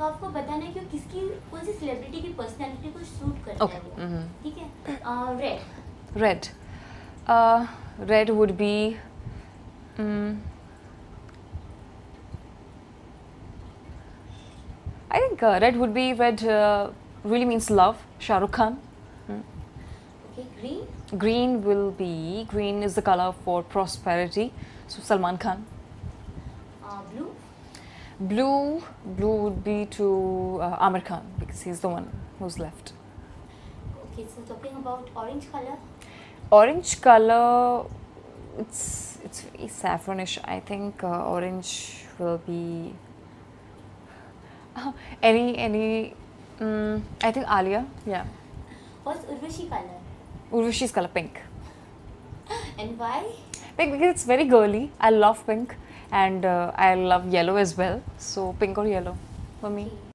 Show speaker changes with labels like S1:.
S1: आपको बताना है कि किसकी कौन सी सेलिब्रिटी की पर्सनालिटी को सूट करता है वो, ठीक है। Red
S2: Red would be I think red would be really means love. Shah Rukh Khan.
S1: Okay,
S2: Green is the color for prosperity. So Salman Khan.
S1: Blue
S2: Blue would be to Aamir Khan because he's the one who's left.
S1: Okay, so talking about orange color.
S2: Orange color, it's very saffronish. I think orange will be any. I think Alia. Yeah.
S1: What's Urvashi color?
S2: Urvashi's color pink.
S1: And why?
S2: Pink because it's very girly. I love pink and I love yellow as well. So pink or yellow for me.
S1: Okay.